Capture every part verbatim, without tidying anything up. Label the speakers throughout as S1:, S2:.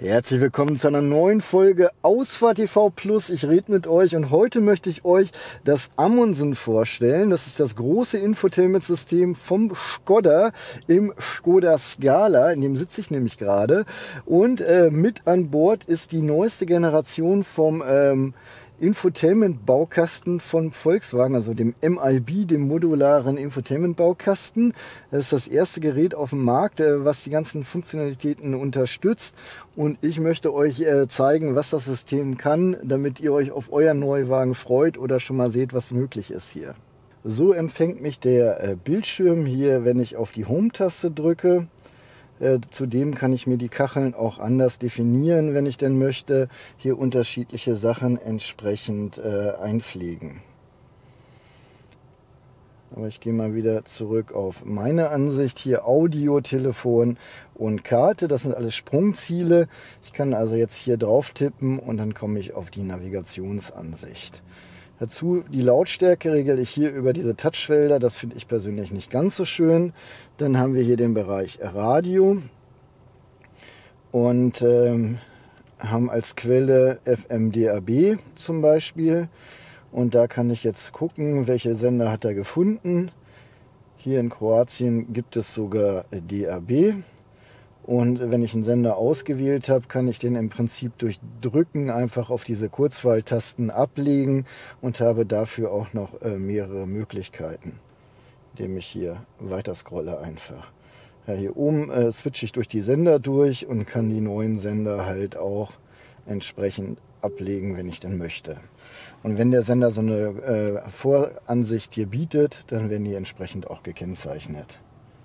S1: Herzlich willkommen zu einer neuen Folge Ausfahrt T V Plus. Ich rede mit euch und heute möchte ich euch das Amundsen vorstellen. Das ist das große Infotainment-System vom Škoda im Škoda Scala. In dem sitze ich nämlich gerade. Und äh, mit an Bord ist die neueste Generation vom ähm, Infotainment-Baukasten von Volkswagen, also dem M I B, dem modularen Infotainment-Baukasten. Das ist das erste Gerät auf dem Markt, was die ganzen Funktionalitäten unterstützt. Und ich möchte euch zeigen, was das System kann, damit ihr euch auf euren Neuwagen freut oder schon mal seht, was möglich ist hier. So empfängt mich der Bildschirm hier, wenn ich auf die Home-Taste drücke. Äh, zudem kann ich mir die Kacheln auch anders definieren, wenn ich denn möchte. Hier unterschiedliche Sachen entsprechend äh, einpflegen. Aber ich gehe mal wieder zurück auf meine Ansicht. Hier Audio, Telefon und Karte. Das sind alles Sprungziele. Ich kann also jetzt hier drauf tippen und dann komme ich auf die Navigationsansicht. Dazu die Lautstärke regle ich hier über diese Touchfelder. Das finde ich persönlich nicht ganz so schön. Dann haben wir hier den Bereich Radio und ähm, haben als Quelle F M D A B zum Beispiel. Und da kann ich jetzt gucken, welche Sender hat er gefunden. Hier in Kroatien gibt es sogar D A B. Und wenn ich einen Sender ausgewählt habe, kann ich den im Prinzip durch Drücken einfach auf diese Kurzwahltasten ablegen und habe dafür auch noch äh, mehrere Möglichkeiten, indem ich hier weiter scrolle einfach. Ja, hier oben äh, switche ich durch die Sender durch und kann die neuen Sender halt auch entsprechend ablegen, wenn ich denn möchte. Und wenn der Sender so eine äh, Voransicht hier bietet, dann werden die entsprechend auch gekennzeichnet.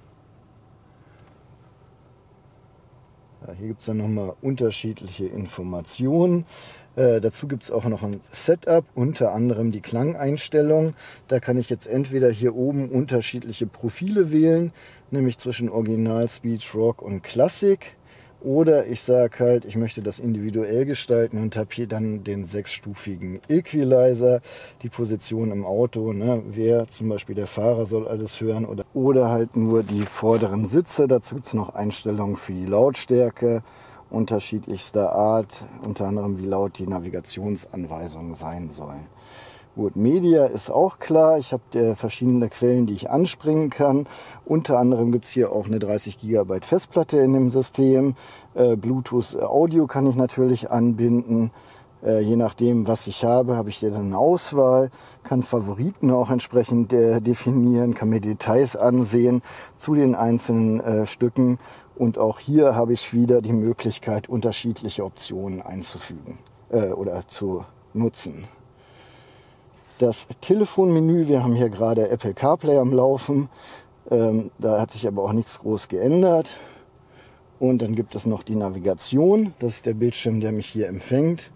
S1: Ja, hier gibt es dann nochmal unterschiedliche Informationen. Äh, dazu gibt es auch noch ein Setup, unter anderem die Klangeinstellung. Da kann ich jetzt entweder hier oben unterschiedliche Profile wählen, nämlich zwischen Original, Speech, Rock und Classic. Oder ich sage halt, ich möchte das individuell gestalten und habe hier dann den sechsstufigen Equalizer, die Position im Auto, ne? Wer zum Beispiel der Fahrer soll alles hören oder, oder halt nur die vorderen Sitze. Dazu gibt es noch Einstellungen für die Lautstärke unterschiedlichster Art, unter anderem wie laut die Navigationsanweisungen sein sollen. Gut, Media ist auch klar. Ich habe äh, verschiedene Quellen, die ich anspringen kann. Unter anderem gibt es hier auch eine dreißig Gigabyte Festplatte in dem System. Äh, Bluetooth Audio kann ich natürlich anbinden. Äh, je nachdem, was ich habe, habe ich hier dann eine Auswahl. Kann Favoriten auch entsprechend äh, definieren, kann mir Details ansehen zu den einzelnen äh, Stücken. Und auch hier habe ich wieder die Möglichkeit, unterschiedliche Optionen einzufügen äh, oder zu nutzen. Das Telefonmenü, wir haben hier gerade Apple CarPlay am Laufen, ähm, da hat sich aber auch nichts groß geändert. Und dann gibt es noch die Navigation, das ist der Bildschirm, der mich hier empfängt.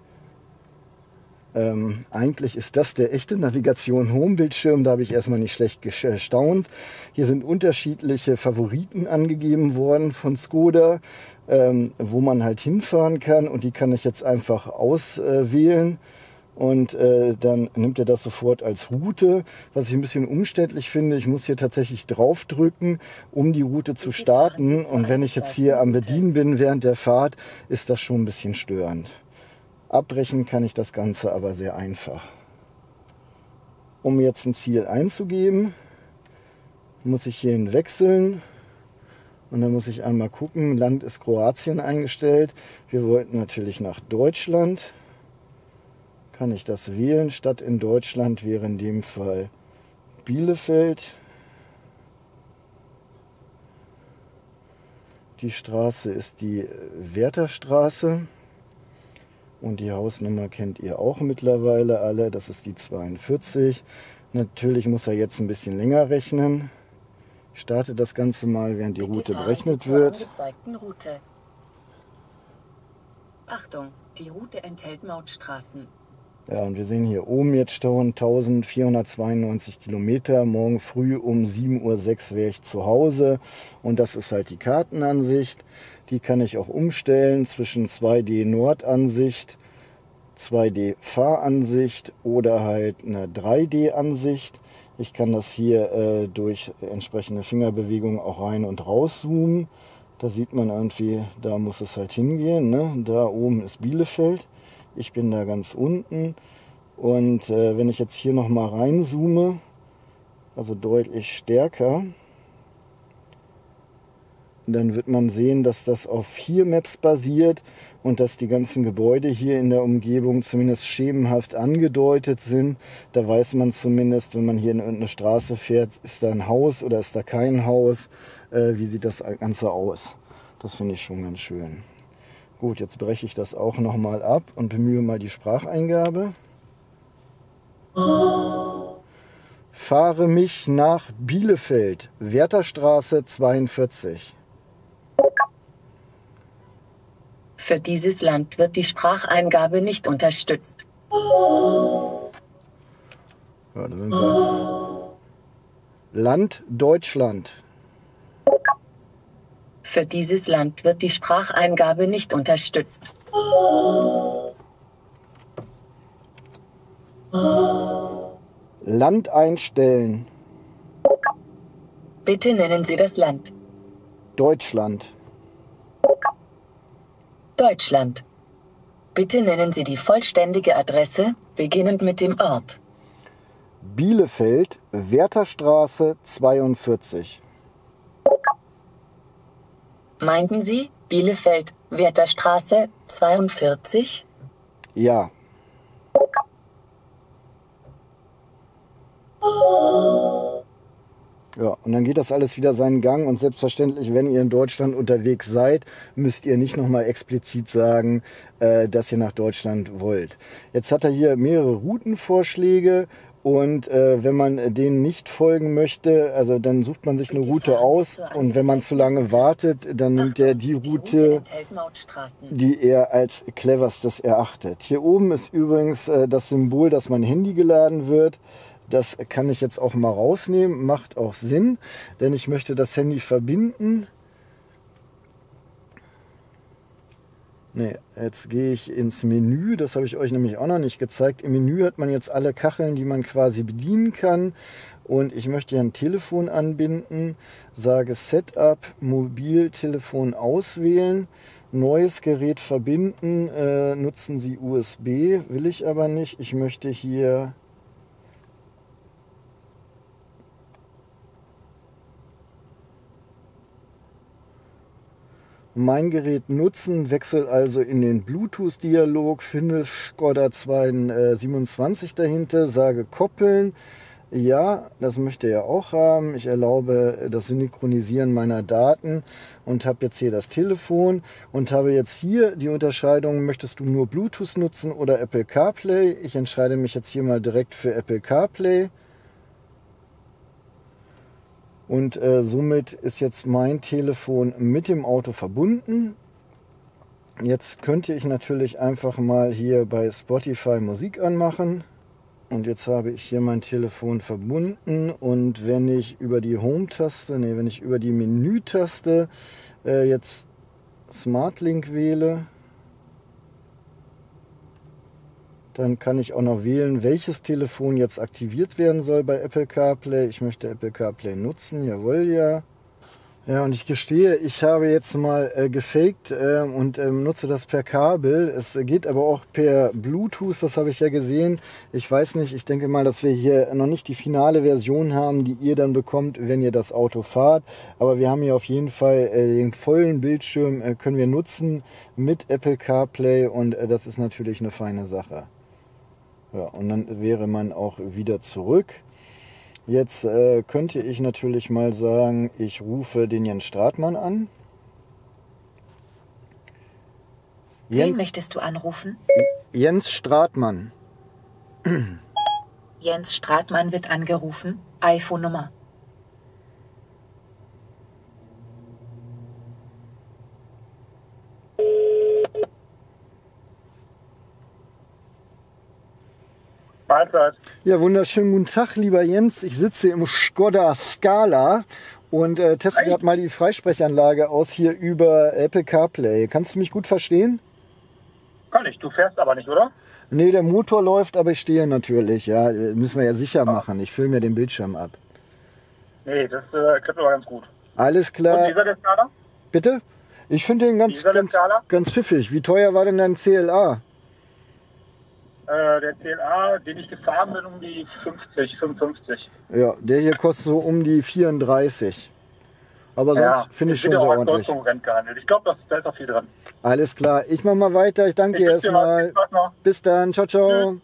S1: Ähm, eigentlich ist das der echte Navigation-Home-Bildschirm, da habe ich erstmal nicht schlecht gestaunt. Hier sind unterschiedliche Favoriten angegeben worden von Škoda, ähm, wo man halt hinfahren kann und die kann ich jetzt einfach auswählen. Und äh, dann nimmt er das sofort als Route, was ich ein bisschen umständlich finde. Ich muss hier tatsächlich draufdrücken, um die Route zu starten. Und wenn ich jetzt hier am Bedienen bin während der Fahrt, ist das schon ein bisschen störend. Abbrechen kann ich das Ganze aber sehr einfach. Um jetzt ein Ziel einzugeben, muss ich hierhin wechseln. Und dann muss ich einmal gucken, Land ist Kroatien eingestellt. Wir wollten natürlich nach Deutschland. Kann ich das wählen. Stadt in Deutschland wäre in dem Fall Bielefeld. Die Straße ist die Wertherstraße und die Hausnummer kennt ihr auch mittlerweile alle. Das ist die zweiundvierzig. Natürlich muss er jetzt ein bisschen länger rechnen. Ich starte das Ganze mal, während die Route berechnet wird.
S2: Route. Achtung, die Route enthält Mautstraßen.
S1: Ja, und wir sehen hier oben jetzt Stau eintausendvierhundertzweiundneunzig Kilometer. Morgen früh um sieben Uhr sechs wäre ich zu Hause. Und das ist halt die Kartenansicht. Die kann ich auch umstellen zwischen zwei D Nordansicht, zwei D Fahransicht oder halt eine drei D Ansicht. Ich kann das hier äh, durch entsprechende Fingerbewegungen auch rein und raus zoomen. Da sieht man irgendwie, da muss es halt hingehen. Ne? Da oben ist Bielefeld. Ich bin da ganz unten. Und äh, wenn ich jetzt hier nochmal reinzoome, also deutlich stärker, dann wird man sehen, dass das auf vier Maps basiert und dass die ganzen Gebäude hier in der Umgebung zumindest schemenhaft angedeutet sind. Da weiß man zumindest, wenn man hier in irgendeine Straße fährt, ist da ein Haus oder ist da kein Haus, äh, wie sieht das Ganze aus. Das finde ich schon ganz schön. Gut, jetzt breche ich das auch nochmal ab und bemühe mal die Spracheingabe. Fahre mich nach Bielefeld, Wertherstraße zweiundvierzig.
S2: Für dieses Land wird die Spracheingabe nicht unterstützt.
S1: Ja, da sind wir. Land Deutschland.
S2: Für dieses Land wird die Spracheingabe nicht unterstützt.
S1: Land einstellen.
S2: Bitte nennen Sie das Land.
S1: Deutschland.
S2: Deutschland. Bitte nennen Sie die vollständige Adresse, beginnend mit dem Ort.
S1: Bielefeld, Wertherstraße zweiundvierzig.
S2: Meinten Sie Bielefeld, Wertherstraße zweiundvierzig?
S1: Ja. Ja, und dann geht das alles wieder seinen Gang und selbstverständlich, wenn ihr in Deutschland unterwegs seid, müsst ihr nicht nochmal explizit sagen, äh, dass ihr nach Deutschland wollt. Jetzt hat er hier mehrere Routenvorschläge und äh, wenn man denen nicht folgen möchte, also dann sucht man sich eine Route aus und wenn man zu lange wartet, dann nimmt er die Route, die er als cleverstes erachtet. Hier oben ist übrigens äh, das Symbol, dass mein Handy geladen wird. Das kann ich jetzt auch mal rausnehmen, macht auch Sinn, denn ich möchte das Handy verbinden. Ne, jetzt gehe ich ins Menü, das habe ich euch nämlich auch noch nicht gezeigt. Im Menü hat man jetzt alle Kacheln, die man quasi bedienen kann. Und ich möchte ja ein Telefon anbinden, sage Setup, Mobiltelefon auswählen, neues Gerät verbinden, äh, nutzen Sie U S B, will ich aber nicht. Ich möchte hier mein Gerät nutzen, wechsle also in den Bluetooth-Dialog, finde Skoda zweihundertsiebenundzwanzig dahinter, sage koppeln. Ja, das möchte er auch haben. Ich erlaube das Synchronisieren meiner Daten und habe jetzt hier das Telefon und habe jetzt hier die Unterscheidung, möchtest du nur Bluetooth nutzen oder Apple CarPlay? Ich entscheide mich jetzt hier mal direkt für Apple CarPlay. Und äh, somit ist jetzt mein Telefon mit dem Auto verbunden. Jetzt könnte ich natürlich einfach mal hier bei Spotify Musik anmachen. Und jetzt habe ich hier mein Telefon verbunden. Und wenn ich über die Home-Taste, nee, wenn ich über die Menü-Taste äh, jetzt SmartLink wähle, dann kann ich auch noch wählen, welches Telefon jetzt aktiviert werden soll bei Apple CarPlay. Ich möchte Apple CarPlay nutzen, jawohl, ja. Ja, und ich gestehe, ich habe jetzt mal äh, gefaked äh, und ähm, nutze das per Kabel. Es geht aber auch per Bluetooth, das habe ich ja gesehen. Ich weiß nicht, ich denke mal, dass wir hier noch nicht die finale Version haben, die ihr dann bekommt, wenn ihr das Auto fahrt. Aber wir haben hier auf jeden Fall äh, den vollen Bildschirm, äh, können wir nutzen mit Apple CarPlay und äh, das ist natürlich eine feine Sache. Ja, und dann wäre man auch wieder zurück. Jetzt äh, könnte ich natürlich mal sagen, ich rufe den Jens Stratmann an.
S2: Wen Jen möchtest du anrufen?
S1: Jens Stratmann.
S2: Jens Stratmann wird angerufen. iPhone-Nummer.
S3: Mahlzeit.
S1: Ja, wunderschönen guten Tag, lieber Jens. Ich sitze im Skoda Scala und äh, teste gerade mal die Freisprechanlage aus hier über Apple CarPlay. Kannst du mich gut verstehen?
S3: Kann ich. Du fährst aber nicht, oder?
S1: Nee, der Motor läuft, aber ich stehe natürlich. Ja, müssen wir ja sicher machen. Ich filme ja den Bildschirm ab.
S3: Nee, das äh, klappt aber ganz gut.
S1: Alles klar.
S3: Und wie seid ihr Skala?
S1: Bitte? Ich finde den
S3: Wie
S1: ganz,
S3: ist er, der
S1: ganz,
S3: Skala?
S1: ganz pfiffig. Wie teuer war denn dein C L A?
S3: Äh, der C L A, den ich gefahren bin, um die fünfzig, fünfundfünfzig.
S1: Ja, der hier kostet so um die vierunddreißig. Aber sonst finde ich schon
S3: sehr
S1: sehr
S3: ordentlich.
S1: ordentlich.
S3: Konkurrent gehandelt. Ich glaube, da ist auch viel dran.
S1: Alles klar, ich mach mal weiter. Ich danke
S3: Ich
S1: dir
S3: wünsche dir was.
S1: erstmal.
S3: Viel Spaß noch.
S1: Bis dann, ciao, ciao.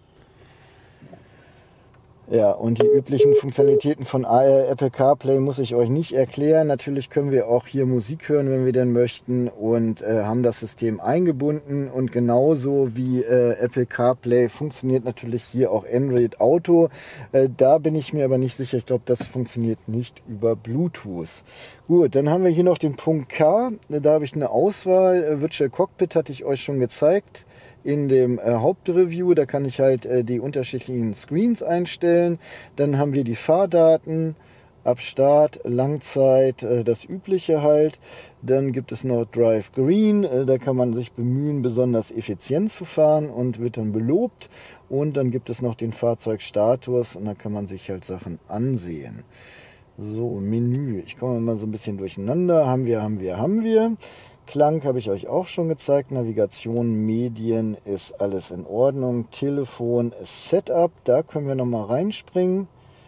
S1: Ja, und die üblichen Funktionalitäten von Apple CarPlay muss ich euch nicht erklären. Natürlich können wir auch hier Musik hören, wenn wir denn möchten, und äh, haben das System eingebunden. Und genauso wie äh, Apple CarPlay funktioniert natürlich hier auch Android Auto. Äh, da bin ich mir aber nicht sicher. Ich glaube, das funktioniert nicht über Bluetooth. Gut, dann haben wir hier noch den Punkt K. Da habe ich eine Auswahl. Äh, Virtual Cockpit hatte ich euch schon gezeigt in dem äh, Hauptreview. Da kann ich halt äh, die unterschiedlichen Screens einstellen. Dann haben wir die Fahrdaten ab Start, Langzeit, äh, das Übliche halt. Dann gibt es noch Drive Green. Äh, da kann man sich bemühen, besonders effizient zu fahren und wird dann belobt. Und dann gibt es noch den Fahrzeugstatus und da kann man sich halt Sachen ansehen. So, Menü. Ich komme mal so ein bisschen durcheinander. Haben wir, haben wir, haben wir. Klang habe ich euch auch schon gezeigt. Navigation, Medien ist alles in Ordnung. Telefon, Setup, da können wir nochmal reinspringen.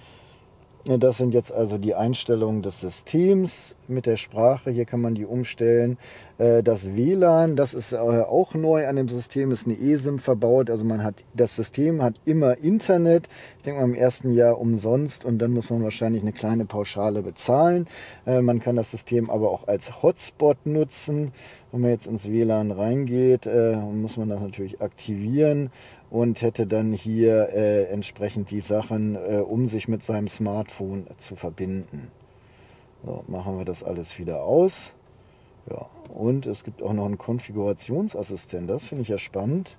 S1: Das sind jetzt also die Einstellungen des Systems mit der Sprache. Hier kann man die umstellen. Das W L A N, das ist auch neu an dem System, ist eine eSIM verbaut. Also man hat, das System hat immer Internet. Ich denke mal im ersten Jahr umsonst, und dann muss man wahrscheinlich eine kleine Pauschale bezahlen. Man kann das System aber auch als Hotspot nutzen. Wenn man jetzt ins W L A N reingeht, muss man das natürlich aktivieren und hätte dann hier äh, entsprechend die Sachen, äh, um sich mit seinem Smartphone zu verbinden. So, machen wir das alles wieder aus. Ja, und es gibt auch noch einen Konfigurationsassistent, das finde ich ja spannend.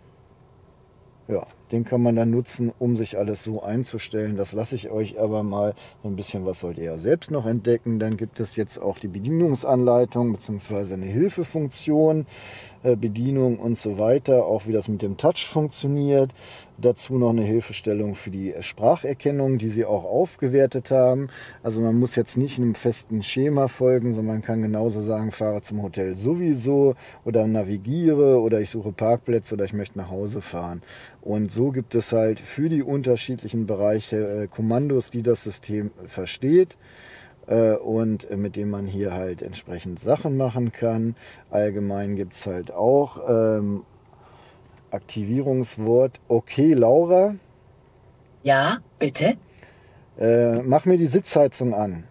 S1: Ja, den kann man dann nutzen, um sich alles so einzustellen. Das lasse ich euch aber mal. So ein bisschen was sollt ihr ja selbst noch entdecken. Dann gibt es jetzt auch die Bedienungsanleitung bzw. eine Hilfefunktion, äh, Bedienung und so weiter. Auch wie das mit dem Touch funktioniert. Dazu noch eine Hilfestellung für die Spracherkennung, die sie auch aufgewertet haben. Also man muss jetzt nicht einem festen Schema folgen, sondern man kann genauso sagen, fahre zum Hotel sowieso oder navigiere oder ich suche Parkplätze oder ich möchte nach Hause fahren. Und so gibt es halt für die unterschiedlichen Bereiche äh, Kommandos, die das System versteht äh, und äh, mit denen man hier halt entsprechend Sachen machen kann. Allgemein gibt es halt auch ähm, Aktivierungswort. Okay, Laura.
S2: Ja, bitte.
S1: Äh, mach mir die Sitzheizung an.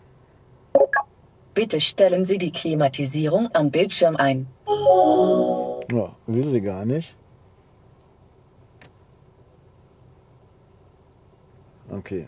S2: Bitte stellen Sie die Klimatisierung am Bildschirm ein.
S1: Ja, will sie gar nicht. Okay.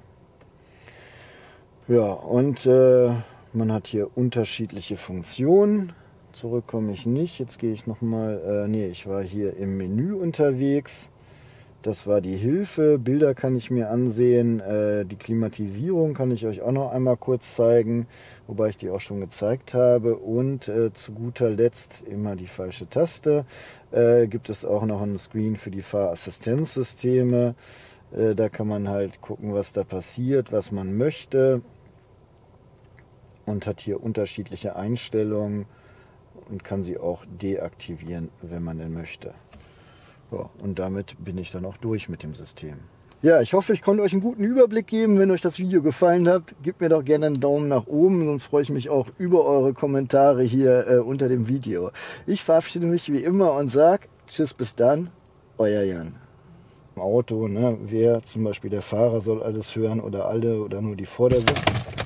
S1: Ja, und äh, man hat hier unterschiedliche Funktionen. Zurück komme ich nicht. Jetzt gehe ich nochmal. Äh, nee, ich war hier im Menü unterwegs. Das war die Hilfe. Bilder kann ich mir ansehen. Äh, die Klimatisierung kann ich euch auch noch einmal kurz zeigen, wobei ich die auch schon gezeigt habe. Und äh, zu guter Letzt, immer die falsche Taste, äh, gibt es auch noch einen Screen für die Fahrassistenzsysteme. Äh, da kann man halt gucken, was da passiert, was man möchte. Und hat hier unterschiedliche Einstellungen und kann sie auch deaktivieren, wenn man denn möchte. Ja, und damit bin ich dann auch durch mit dem System. Ja, ich hoffe, ich konnte euch einen guten Überblick geben. Wenn euch das Video gefallen hat, gebt mir doch gerne einen Daumen nach oben, sonst freue ich mich auch über eure Kommentare hier äh, unter dem Video. Ich verabschiede mich wie immer und sage tschüss, bis dann, euer Jan. Im Auto, ne, wer zum Beispiel der Fahrer soll alles hören oder alle oder nur die Vordersitz.